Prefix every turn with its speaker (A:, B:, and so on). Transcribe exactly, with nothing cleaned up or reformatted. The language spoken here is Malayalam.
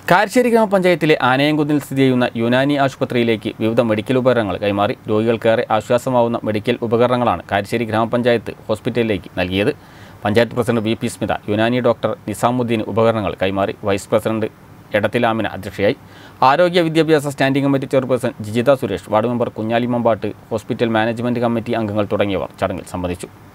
A: കാരശ്ശേരി ഗ്രാമപഞ്ചായത്തിലെ ആനയംകുന്നിൽ സ്ഥിതി ചെയ്യുന്ന യുനാനി ആശുപത്രിയിലേക്ക് വിവിധ മെഡിക്കൽ ഉപകരണങ്ങൾ കൈമാറി. രോഗികൾക്കേറെ ആശ്വാസമാവുന്ന മെഡിക്കൽ ഉപകരണങ്ങളാണ് കാരശ്ശേരി ഗ്രാമപഞ്ചായത്ത് ഹോസ്പിറ്റലിലേക്ക് നൽകിയത്. Panchayat president V P Smitha Unani doctor നിസാമുദ്ദീന് ഉപകരണങ്ങൾ കൈമാറി. വൈസ് പ്രസിഡന്റ് എടത്തിലാമിന അധ്യക്ഷയായി. ആരോഗ്യ വിദ്യാഭ്യാസ standing committee chairperson Jijitha Suresh, ward member Kunjali Mambatt, hospital management committee അംഗങ്ങൾ തുടങ്ങിയവർ ചടങ്ങിൽ സംബന്ധിച്ചു.